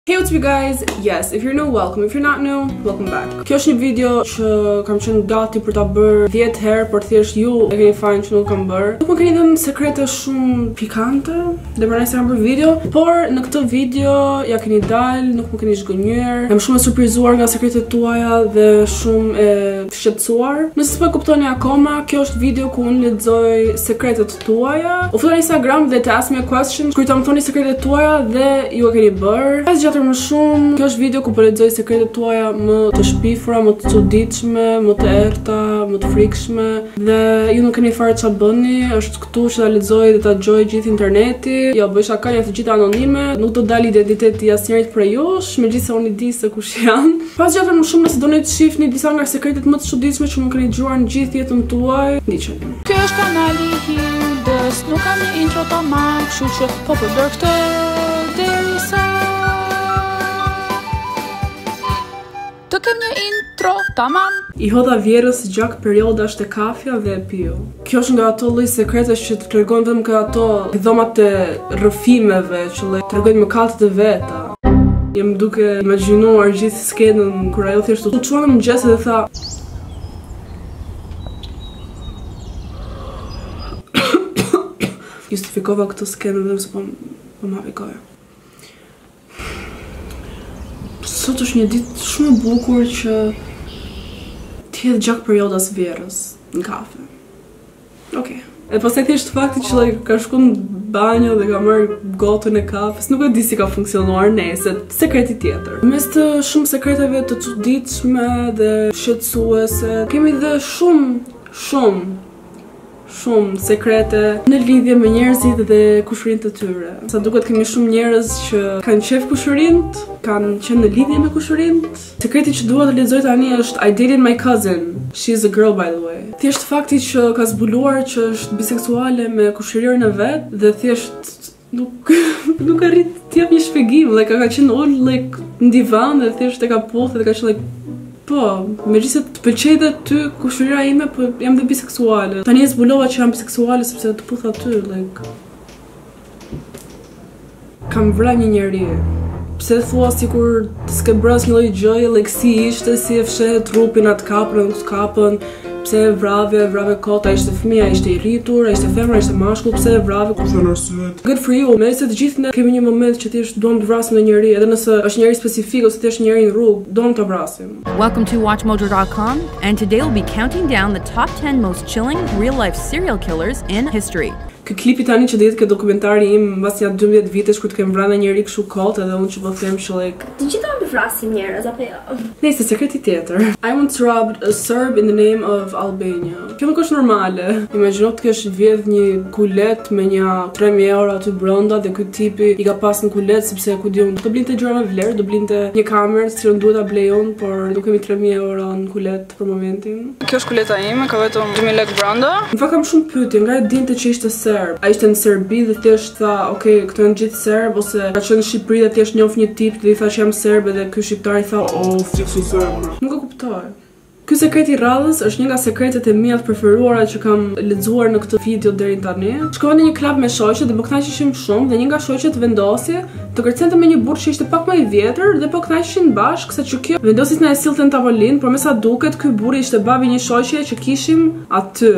Hey, what's up you guys? Yes, if you're new, welcome. If you're not new, welcome back. Kjo është një video që kam qenë gati për ta bërë 10 herë, por thjesht ju e keni fajin që nuk kam bërë. Nuk më keni dhënë sekrete shumë pikante dhe prandaj s'kam bërë video, por në këtë video ja keni dalë, nuk më keni zgënjur. Jam shumë e surprizuar nga sekretet tuaja dhe shumë e shqetësuar. Nëse s'po e kuptoni akoma, kjo është video ku unë lexoj sekretet tuaja. U futa në Instagram dhe të ask me a question, kur ta më thoni sekretet tuaja dhe ju e keni bërë. Më shumë, kjo është video ku po lexoj sekretet tuaja më të shpifura, më të çuditshme, më të errta, më të frikshme dhe ju nuk keni fare çfarë bëni, është këtu që ta lexoj dhe ta dëgjoj gjithë interneti. Jo, bëj shaka, janë të gjitha anonime, nuk do dalë identiteti asnjërit prej jush, megjithëse unë di se kush janë. Pas gjatë më shumë nëse doni të shihni disa nga sekretet më të çuditshme që më keni dëgjuar në gjithë jetën tuaj, ndiqeni. Ky është kanali i Hildës, nuk kam një intro ta marr, kështu që po përdor këtë derisa të kem një intro, tamam. I hodha vjerës gjak periodash te kafja dhe e piu. Kjo është nga ato lloj sekretesh që të tregojnë vetëm nga ato dhomat e rrëfimeve që tregojnë mëkatet e veta. Jam duke imagjinuar gjithë skenën kur ajo thjesht u çuan në mëngjes dhe tha justifikova këtë skenë dhe se po më havikoja. Sot është një ditë shumë e bukur që t'jedh gjak periodas verës në kafe. Okej. E pastaj thjesht fakti që ka shkuar në banjo dhe ka marrë gotën e kafes, nuk e di si ka funksionuar nëse sekreti tjetër. Mes të shumë sekreteve të çuditshme dhe shqetësuese, kemi dhe shumë sekrete në lidhje me njerëzit dhe kushërinë e tyre. Sa duket kemi shumë njerëz që kanë qef kushërinë, kanë qenë në lidhje me kushërinë. Sekreti që dua të lexoj tani është I dated my cousin. She's a girl by the way. Thjesht fakti që ka zbuluar që është biseksuale me kushërinë e vet dhe thjesht nuk arrit të jap një shpjegim, ka qenë ul në divan dhe thjesht e ka puthë dhe ka qenë po, megjithëse të pëlqej dhe ty kushëria ime, po jam dhe biseksuale. Tani e zbulova që jam biseksuale sepse të putha ty, kam vrarë një njeri. Pse thua sikur s'ke bërë asnjë lloj gjëje, si ishte, si e fshehet trupin atë kapën, nuk kapën, pse e vrave kot, a ishte fëmija, a ishte i rritur, a ishte femër, a ishte mashkull, pse e vrave, ku thon arsyet. Good for you, megjithëse të gjithë ne kemi një moment që thjesht duam të vrasim një njeri, edhe nëse është njeri specifik ose thjesht njeri në rrugë, duam ta vrasim. Welcome to WatchMojo.com, and today we'll be counting down the top 10 most chilling real-life serial killers in history. Ky klipi tani që dihet ke dokumentari im mbas ja 12 vitesh kur të kem vrarë njëri kështu kot edhe unë që po them që të gjitha më vrasin njerëz apo jo? Nëse sekreti tjetër. I once robbed a Serb in the name of Albania. Kjo nuk është normale. Imagjino të kesh vjedh një kulet me një 3000 euro aty brenda dhe ky tipi i ka pas në kulet sepse ku di unë do blinte gjëra me vlerë, do blinte një kamerë që duhet ta blej unë, por nuk kemi 3000 euro në kulet për momentin. Kjo është kuleta ime, ka vetëm 2000 lekë brenda. Në fakt kam shumë pyetje, nga e dinte që ishte serb. A ishte në Serbi dhe thjesht tha, okay, këto janë gjithë serb, ose ka qenë në Shqipëri dhe thjesht njoh një tip dhe i tha që jam serb dhe ky shqiptar i tha, oh, fiksu serb. Nuk e kuptoj. Ky sekret i radhës është një nga sekretet e mia të preferuara që kam lexuar në këtë video deri tani. Shkova në një klub me shoqe dhe po kënaqeshim shumë dhe një nga shoqet vendosi të kërcente me një burrë që ishte pak më i vjetër dhe po kënaqeshin bashkë se që kjo vendosi të na e sillte në tavolinë, por me sa duket ky burrë ishte babi një shoqe që kishim aty.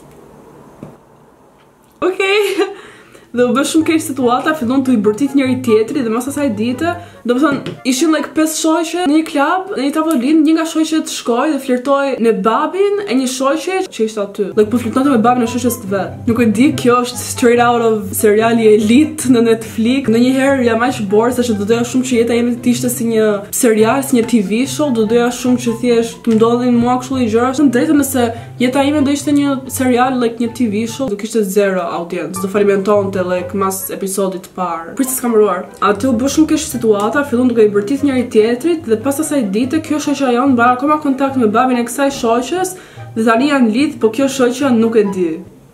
Okej. Dhe u bë shumë keq situata, fillon të i bërtit njëri tjetri dhe mas asaj dite, domethënë ishin 5 shoqe në një klub, në një tavolinë, një nga shoqet shkoi dhe flirtoi me babin e një shoqe që ishte aty. Po flirtonte me babin e shoqes të vet. Nuk e di, kjo është straight out of seriali Elite në Netflix. Ndonjëherë jam aq borë se do doja shumë që jeta ime të ishte si një serial, si një TV show, do doja shumë që thjesht të ndodhin mua kështu gjëra. Në drejtë nëse jeta ime do ishte një serial, një TV show, do kishte zero audience, do falimentonte mas episodit të parë. Prisë s'kam mbaruar. Aty u bë shumë keq situata, fillon duke i bërtit njëri tjetrit dhe pas asaj dite kjo shoqja jon mban akoma kontakt me babin e kësaj shoqes dhe tani janë lidh, po kjo shoqja nuk e di.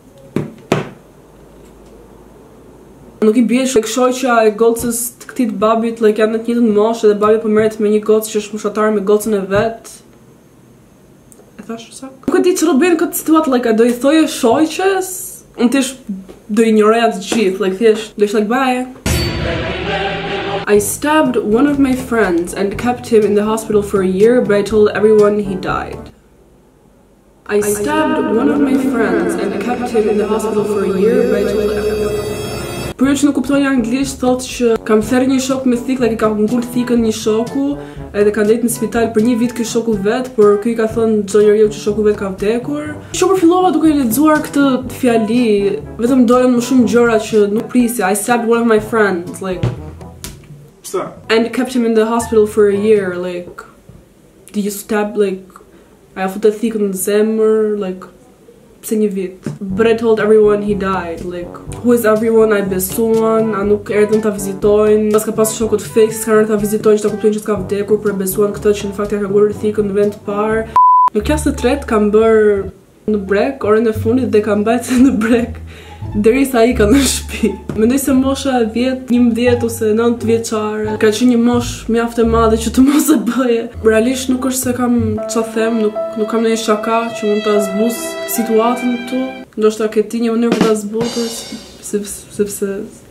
Nuk i bie shoqja e gocës të këtij babit, janë në të njëjtën moshë dhe babi po merret me një gocë që është fushatare me gocën e vet. E thash sa? Nuk e di ç'do bëjnë këtë situatë, a do i thojë shoqes? Unë thjesht do ignoreja të gjithë, thjesht do ishte bye. I stabbed one of my friends and kept him in the hospital for a year, but I told everyone he died. I stabbed one of my friends and kept him in the hospital for a year, but I told everyone. Për ju që nuk kuptoni anglisht, thotë që kam therrë një shok me thikë, like kam ngul thikën një shoku, edhe ka ndejt në spital për një vit ky shoku vet, por ky i ka thënë çdo njeriu që shoku vet ka vdekur. Shumë fillova duke lexuar këtë fjali, vetëm dolën më shumë gjëra që nuk prisja. I stabbed one of my friends, like and kept him in the hospital for a year, like did you stab, like I futet thikën në zemër, like pse një vit. But I told everyone he died, like who is everyone? I besuan, a nuk erdhën ta vizitojnë, pas ka pas shokut fake, s'ka erdhën ta vizitojnë që ta kuptojnë që s'ka vdekur, për besuan këtë që në fakt ja ka ngurur thikën në vend të parë. Në klasë të tretë kam bërë në brek, orën e fundit dhe kam mbajtur në brek derisa ai ka në shtëpi. Mendoj se mosha 10, 11 ose 9 vjeçare ka qenë një moshë mjaft e madhe që të mos e bëje. Realisht nuk është se kam çfarë them, nuk kam ndonjë shaka që mund ta zbus situatën këtu. Ndoshta ke ti një mënyrë për ta zbutur, sepse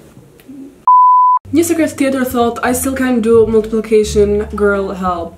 një sekret tjetër thot, I still can't do multiplication, girl, help.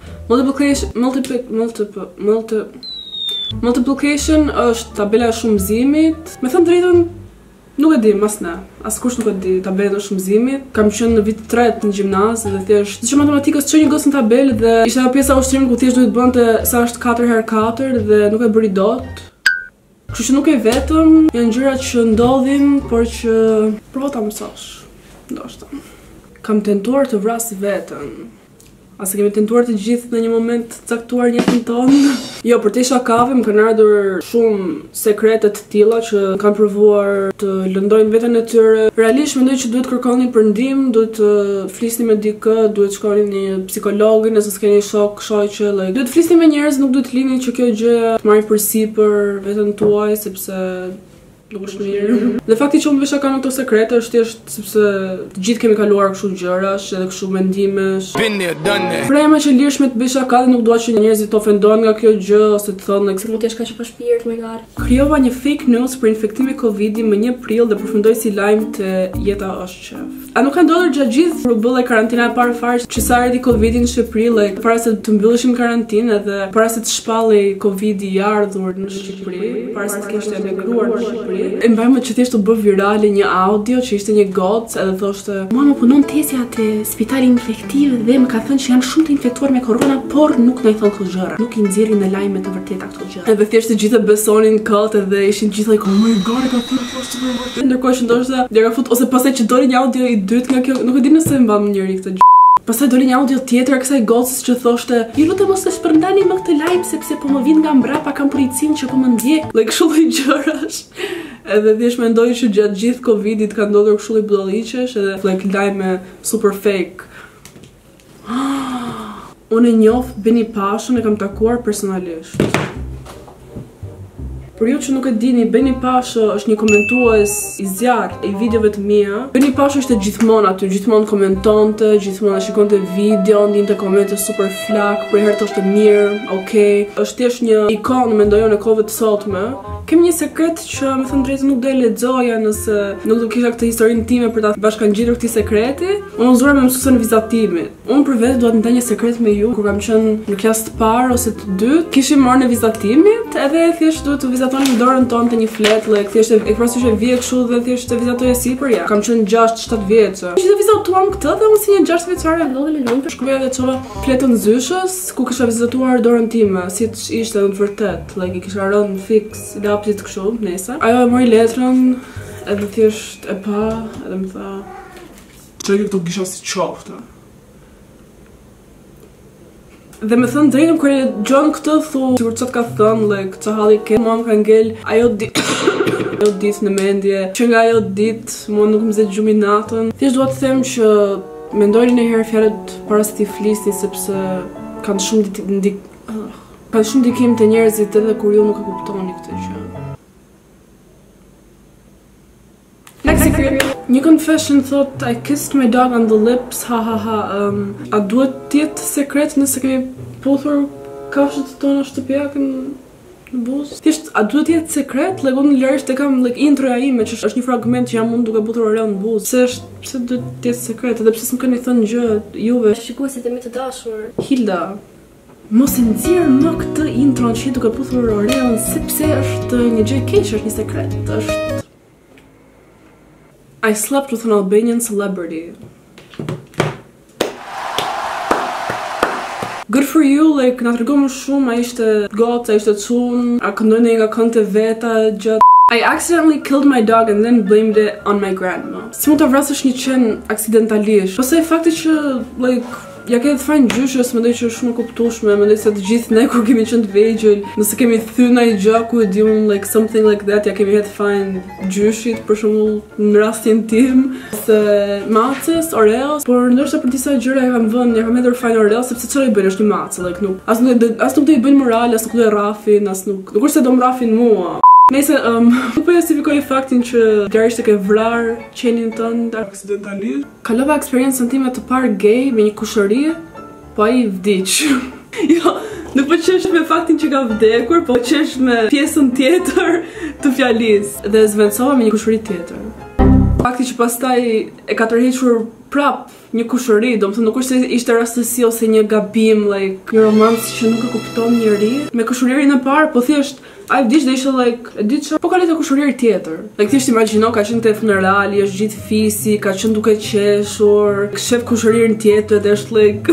Multiplication është tabela e shumëzimit. Me thënë drejtën, nuk e di, mas ne. Askush nuk e di tabelën e shumëzimit. Kam qenë në vit 3 në gjimnaz dhe thjesht, siç matematikës çoj një gocë në tabelë dhe ishte ajo pjesa ushtrimit ku thjesht duhet bënte sa është 4x4 dhe nuk e bëri dot. Kështu që nuk e vetëm, janë gjëra që ndodhin, por që provo ta mësosh. Ndoshta. Kam tentuar të vras veten. Ase kemi tentuar të gjithë në një moment caktuar në jetën tonë. Jo, për te shakave më kanë ardhur shumë sekrete të tilla që kanë provuar të lëndojnë veten e tyre. Realisht mendoj që duhet kërkoni për ndihmë, duhet të flisni me dikë, duhet shkoni në një psikolog nëse s'keni shok, shoqë, like duhet të flisni me njerëz, nuk duhet të lini që kjo gjë të marrë përsipër veten tuaj sepse nuk është mirë. Dhe fakti që unë vesha ka në këto sekrete është thjesht sepse të gjithë kemi kaluar kështu gjërash edhe kështu mendimesh. Prema që lirshme të bësh ka dhe nuk dua që njerëzit të ofendohen nga kjo gjë ose të thonë se Nuk jesh kaq pa shpirt me gar. Krijova një fake news për infektimin Covidi më 1 prill dhe përfundoi si lajm të jeta është qef. A nuk ka ndodhur gjatë gjithë rrugullë karantina e parë fare që sa erdhi Covidi në Shqipëri, like para se të mbylleshim karantinë dhe para se të shpallej Covidi i ardhur në Shqipëri, para se të kishte emigruar në Shqipëri. E mbajmë që thjesht të bë virale një audio që ishte një gocë edhe thoshte mama punon tesja te spitali infektiv dhe më ka thënë që janë shumë të infektuar me korona, por nuk na i thon këto gjëra. Nuk i nxjerrin në lajme të vërteta këto gjëra. Edhe thjesht të gjithë besonin këtë dhe ishin gjithë like oh my god, ka thënë poshtë më vërtet. Ndërkohë që ndoshta ja ka fut ose pastaj që doli një audio i dytë nga kjo, nuk e di nëse e mban njëri këtë gjë. Pastaj doli një audio tjetër kësaj gocës që thoshte ju lutem mos e shpërndani më këtë lajm sepse po më vin nga mbrapa, kam policinë që po më ndjek. Like kështu lloj gjërash. Edhe thjesht mendoj që gjatë gjithë Covidit ka ndodhur kështu lloj budalliqesh edhe like lajme super fake. Unë e njoh Beni Pashën, e kam takuar personalisht. Për ju që nuk e dini, Beni Pasha është një komentues i zjarrt i videove të mia. Beni Pasha ishte gjithmonë aty, gjithmonë komentonte, gjithmonë shikonte video, ndinte komente super flak, për herë thoshte mirë, okay. Është thjesht një ikonë mendoj në kohëve të sotme. Kemi një sekret që me thënë drejtë nuk do e lexoja nëse nuk do kisha këtë historinë time për ta bashkangjitur këtij sekreti. Unë u zura me mësuesen e vizatimit. Unë për vetë dua të ndaj një sekret me ju. Kur kam qenë në klasë të parë ose të dytë, kishim marrë në vizatimit, edhe thjesht duhet të vizatonim dorën tonë te një flet, like thjesht e parasysh e vije kështu dhe thjesht e vizatoje sipër ja. Kam qenë 6-7 vjeç. Që vizatuam këtë dhe unë si një 6 vjeçare ndodhi lëndë për shkolla dhe çova fletën zyshës ku kisha vizatuar dorën time, siç ishte në të vërtetë, like i kisha rënë fix lapsit kështu nesër. Ajo e mori letrën edhe thjesht e pa edhe më tha çfarë këto kisha si qoftë. Dhe me thënë drejtëm kër e gjon këtë thu sigur çat ka thënë, like çfarë halli ke, mua më ka ngel ajo ditë në mendje që nga ajo ditë mua nuk më zë gjumi natën. Thjesht dua të them që mendojni ndonjëherë fjalët para se t'i flisni sepse kanë shumë ndikim te njerëzit edhe kur ju nuk e kuptoni këtë gjë. Next secret. Një confession thot I kissed my dog on the lips, ha ha ha. A duhet të jetë sekret nëse kemi puthur kafshët tona shtëpiake në buzë. Thjesht, a duhet jetë sekret? Like, unë lërisht e kam introja ime që është një fragment që jam unë duke butur oreo në buzë. Pse duhet jetë sekret? Edhe pse s'më keni thënë gjë juve. Shikuesit e mi të dashur. Hilda, mos e nxjerr më këtë intron që duke butur oreon sepse është një gjë e keqe, është një sekret. Është I slept with an Albanian celebrity. Good for you, like, na tregon më shumë, a ishte gocë, a ishte çun, a këndon nga këngët e veta gjatë. I accidentally killed my dog and then blamed it on my grandma. Si mund ta vrasësh një qen aksidentalisht? Pastaj fakti që, like, ja ke të fajnë gjyshës, mendoj që është shumë e kuptueshme, mendoj se të gjithë ne kur kemi qenë të vegjël, nëse kemi thyer ndonjë gjë ku e diun, like something like that, ja kemi hedh fajnë gjyshit, për shembull në rastin tim, se macës, oreos, por ndoshta për disa gjëra ja kam hedhur fajnë oreos sepse çfarë i bën është një macë, like nuk, as nuk do i bëjnë moral, as nuk do e rrafin, as nuk është se do mrafin mua. Nëse nuk po justifikoj faktin që garisht e ke vrar qenin tënd aksidentalisht. Kalova eksperiencën time të parë gay me një kushëri, po ai vdiq. Jo, nuk po qesh me faktin që ka vdekur, po qesh me pjesën tjetër të fjalisë. Dhe zvendsova me një kushëri tjetër. Fakti që pastaj e ka tërhequr prap një kushëri, do më thënë nuk është se ishte rastësi ose një gabim, like një romancë që nuk e kupton njeri. Me kushëririn e parë, po thjesht ai vdiq dhe ishte like, e di çfarë, po ka letë kushërir tjetër. Like thjesht imagjino ka qenë te funerali, është gjithë fisi, ka qenë duke qeshur, shef kushëririn tjetër dhe është like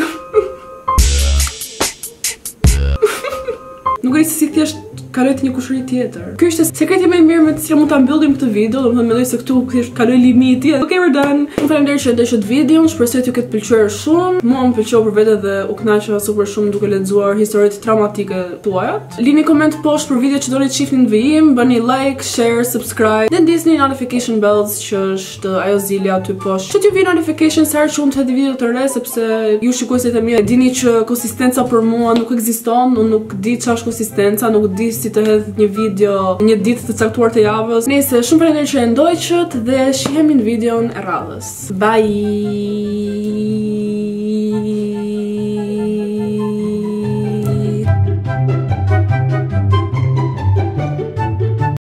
nuk e si thjesht kaloj të një kushëri tjetër. Ky ishte sekreti më i mirë me të cilën mund ta mbyllim këtë video, domethënë mendoj se këtu thjesht kaloj limiti. Okay, we're done. Unë faleminderit që ndeshët videon, shpresoj t'ju ketë pëlqyer shumë. Mua më pëlqeu për vete dhe u kënaqa super shumë duke lexuar historitë traumatike tuaja. Lini koment poshtë për video që doni të shihni në vijim, bëni like, share, subscribe, dhe ndisni notification bells që është ajo zili aty poshtë. Që t'ju vi notification sa herë që unë të hedh video të re, sepse ju shikuesit e mi e dini që konsistenca për mua nuk ekziston, unë nuk di ç'është konsistenca, nuk di si të hedh një video një ditë të caktuar të javës. Nëse shumë faleminderit që e ndoqët dhe shihemi në videon e radhës. Bye.